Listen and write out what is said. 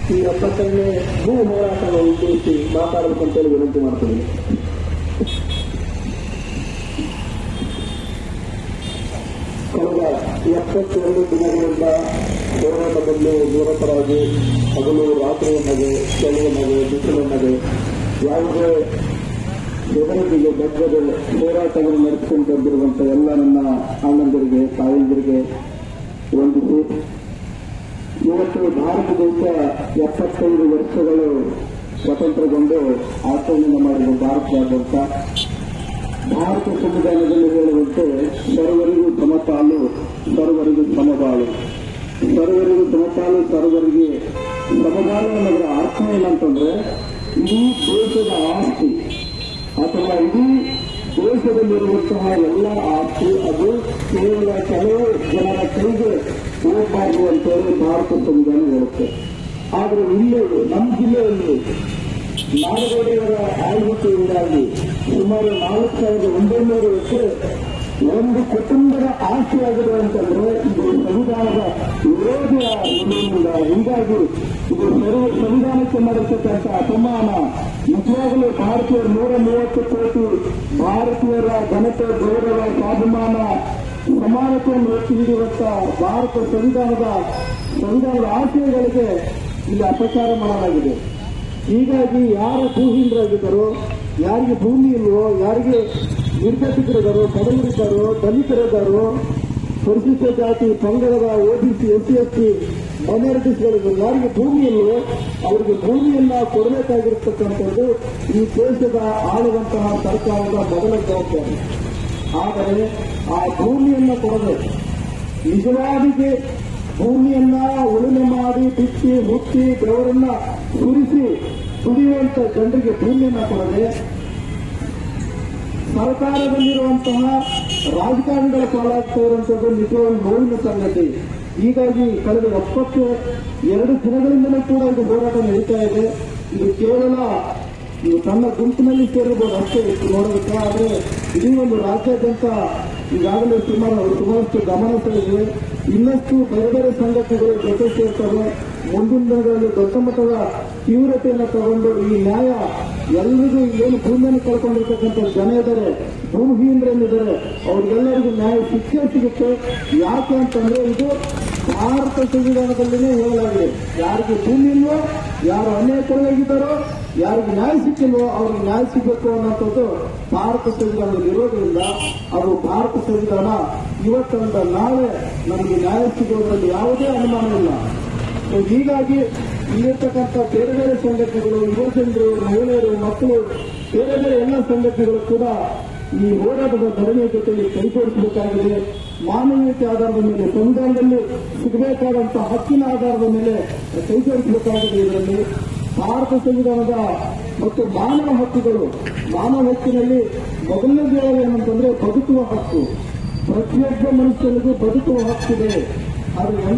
ಈ 70ನೇ ಭೂ ಹೋರಾಟವನ್ನು ಉದ್ದೇಶಿಸಿ ಮಾತಾಡಬೇಕಂತೇಳಿ ವಿನಂತಿ ಮಾಡ್ತೀನಿ. ಕಳೆದ 72 ದಿನಗಳಿಂದ ಹೋರಾಟದಲ್ಲಿ ನಿರತರಾಗಿ ಹಗಲು ರಾತ್ರಿ ಎನ್ನದೆ ಚಳಿ ಎನ್ನದೆ ಬಿಸಿಲು ಎನ್ನದೆ ಯಾವುದೇ ಬೆದರಿಕೆಗೆ ಬಗ್ಗದೆ ಹೋರಾಟವನ್ನು ನಡೆಸಿಕೊಂಡು ಬಂದಿರುವಂತಹ ಎಲ್ಲ ನನ್ನ ಅಣ್ಣಂದಿರಿಗೆ ತಾಯಂದಿರಿಗೆ ವಂದಿಸಿ, ಇವತ್ತು ಭಾರತ ದೇಶ 75 ವರ್ಷಗಳು ಸ್ವತಂತ್ರಗೊಂಡು ಆಚರಣೆ ಮಾಡಿದ ಭಾರತದಾದ್ಯಂತ ಭಾರತ ಸಂವಿಧಾನದಲ್ಲಿ ಹೇಳುವಂತೆ ಸರ್ವರಿಗೂ ಸಮಪಾಲು, ಸರ್ವರಿಗೂ ಸಮಬಾಳು, ಸರ್ವರಿಗೂ ಸಮಪಾಲು, ಸರ್ವರಿಗೆ ಸಮಬಾಳು ಅನ್ನೋದರ ಅರ್ಥ ಏನಂತಂದ್ರೆ ಇಡೀ ದೇಶದ ಆಸ್ತಿ ಅಥವಾ ಇಡೀ ದೇಶದಲ್ಲಿರುವಂತಹ ಎಲ್ಲ ಆಸ್ತಿ ಅದು ಕೇವಲ ಕೆಲವು ಜನರ ಕೈಗೆ ಹೋಗಬಾರದು ಅಂತೇಳಿ ಭಾರತ ಸಂವಿಧಾನ ಹೇಳುತ್ತೆ. ಆದರೆ ಇಲ್ಲಿ ನಮ್ಮ ಜಿಲ್ಲೆಯಲ್ಲಿ ನಾಡಗೌಡರ ಆಳ್ವಿಕೆಯಿಂದಾಗಿ ಸುಮಾರು 4,900 ಎಕರೆ ಒಂದು ಕುಟುಂಬದ ಆಸ್ತಿಯಾಗಿದೆ ಅಂತಂದ್ರೆ ಇದು ಸಂವಿಧಾನದ ವಿರೋಧಿಯ ನಿಲುವಿನಿಂದ. ಹೀಗಾಗಿ ಇದು ಸಂವಿಧಾನಕ್ಕೆ ಮಾಡಿರ್ತಕ್ಕಂಥ ಅಪಮಾನ. ನಿಜವಾಗಲೂ ಭಾರತೀಯರ 130 ಕೋಟಿ ಭಾರತೀಯರ ಘನತೆ, ಗೌರವ, ಸ್ವಾಭಿಮಾನ, ಸಮಾನತೆಯನ್ನು ಎತ್ತಿ ಹಿಡಿಯುವಂತ ಭಾರತ ಸಂವಿಧಾನದ ಆಶಯಗಳಿಗೆ ಇಲ್ಲಿ ಅಪಚಾರ ಮಾಡಲಾಗಿದೆ. ಹೀಗಾಗಿ ಯಾರ ಭೂಹೀನರಾಗಿದ್ದಾರೋ, ಯಾರಿಗೆ ಭೂಮಿ ಇಲ್ವೋ, ಯಾರಿಗೆ ನಿರ್ಗತಿಕರಿದ್ದಾರೋ, ಬಡವರಿದ್ದಾರೋ, ದಲಿತರಿದ್ದಾರೋ, ಪರಿಶಿಷ್ಟ ಜಾತಿ, ಪಂಗಡದ OBC, SC, ST ಮೈನಾರಿಟೀಸ್ಗಳಿಗೂ ಯಾರಿಗೆ ಭೂಮಿ ಇಲ್ವೋ ಅವರಿಗೆ ಭೂಮಿಯನ್ನ ಕೊಡಬೇಕಾಗಿರತಕ್ಕಂಥದ್ದು ಈ ದೇಶದ ಆಳುವಂತಹ ಸರ್ಕಾರದ ಮೊದಲ ಜವಾಬ್ದಾರಿ. ಆದರೆ ಆ ಭೂಮಿಯನ್ನ ಕೊಡದೆ ನಿಜವಾಗಿ ಭೂಮಿಯನ್ನ ಉಳುಮೆ ಮಾಡಿ ಬಿತ್ತಿ ಮುಚ್ಚಿ ಬೆವರನ್ನ ಸುರಿಸಿ ದುಡಿಯುವಂತ ಜನರಿಗೆ ಭೂಮಿಯನ್ನ ಕೊಡದೆ ಸರ್ಕಾರದಲ್ಲಿರುವಂತಹ ರಾಜಕಾರಣಿಗಳ ಪಾಲಾಗ್ತಾ ಇರುವಂತದ್ದು ನಿಜವಾಗಿ ನೋವಿನ ಸಂಗತಿ. ಹೀಗಾಗಿ ಕಳೆದ 72 ದಿನಗಳಿಂದಲೂ ಕೂಡ ಇದು ಹೋರಾಟ ನಡೀತಾ ಇದೆ. ಇದು ಕೇವಲ ತನ್ನ ಗುಂಪಿನಲ್ಲಿ ಸೇರಿರಬಹುದು ಅಷ್ಟೇ ನೋಡೋದಕ್ಕೆ. ಆದರೆ ಇಡೀ ಒಂದು ರಾಜ್ಯಾದ್ಯಂತ ಈಗಾಗಲೇ ಸುಮಾರಷ್ಟು ಗಮನ ಸೆಳೆದಿವೆ. ಇನ್ನಷ್ಟು ಬೇರೆ ಬೇರೆ ಸಂಘಟನೆಗಳು ಜೊತೆ ಸೇರ್ತವೆ. ಮುಂದಿನ ದಿನಗಳಲ್ಲಿ ದೊಡ್ಡ ಮಟ್ಟದ ತೀವ್ರತೆಯನ್ನು ತಗೊಂಡು ಈ ನ್ಯಾಯ ಎಲ್ಲರಿಗೂ ಏನು ಭೂಮಿಯನ್ನು ಕಳ್ಕೊಂಡಿರ್ತಕ್ಕಂಥ ಜನ ಇದ್ದಾರೆ, ಭೂಮಿಹೀನರೇನಿದ್ದಾರೆ, ಅವ್ರಿಗೆಲ್ಲರಿಗೂ ನ್ಯಾಯ ಸಿಗುತ್ತೆ. ಯಾಕೆ ಅಂತಂದ್ರೆ ಇದು ಭಾರತ ಸಂವಿಧಾನದಲ್ಲಿನೇ ಹೇಳಲಾಗಿದೆ. ಯಾರಿಗೆ ಭೂಮಿ ಇಲ್ವೋ, ಯಾರು ಅನ್ಯಾಯಕ್ಕೊಳಗಾಗಿದ್ದಾರೋ, ಯಾರಿಗೆ ನ್ಯಾಯ ಸಿಕ್ಕಿಲ್ವೋ ಅವ್ರಿಗೆ ನ್ಯಾಯ ಸಿಗಬೇಕು ಅನ್ನೋಂಥದ್ದು ಭಾರತ ಸಂವಿಧಾನದಲ್ಲಿ ಇರೋದ್ರಿಂದ ಅದು ಭಾರತ ಸಂವಿಧಾನ ಇವತ್ತಂದ ನಾಳೆ ನಮಗೆ ನ್ಯಾಯ ಸಿಗೋದ್ರಲ್ಲಿ ಯಾವುದೇ ಅನುಮಾನ ಇಲ್ಲ. ಹೀಗಾಗಿ ಇಲ್ಲಿರ್ತಕ್ಕಂಥ ಬೇರೆ ಬೇರೆ ಸಂಘಟನೆಗಳು, ಯುವಜನರು, ಮಹಿಳೆಯರು, ಮಕ್ಕಳು, ಬೇರೆ ಬೇರೆ ಎಲ್ಲ ಸಂಘಟನೆಗಳು ಕೂಡ ಈ ಹೋರಾಟದ ಧರಣಿಯ ಜೊತೆಗೆ ಕೈಜೋಡಿಸಬೇಕಾಗಿದೆ. ಮಾನವೀಯತೆ ಆಧಾರದ ಮೇಲೆ, ಸಂವಿಧಾನದಲ್ಲಿ ಸಿಗಬೇಕಾದಂತಹ ಹಕ್ಕಿನ ಆಧಾರದ ಮೇಲೆ ಕೈಜೋಡಿಸಬೇಕಾಗಿದೆ. ಇದರಲ್ಲಿ ಭಾರತ ಸಂವಿಧಾನದ ಮತ್ತು ಮಾನವ ಹಕ್ಕುಗಳು, ಮಾನವ ಹಕ್ಕಿನಲ್ಲಿ ಮೊದಲನೇ ಏನಂತಂದ್ರೆ ಬದುಕುವ ಹಕ್ಕು. ಪ್ರತಿಯೊಬ್ಬ ಮನುಷ್ಯನಿಗೂ ಬದುಕುವ ಹಕ್ಕಿದೆ. ಆದರೆ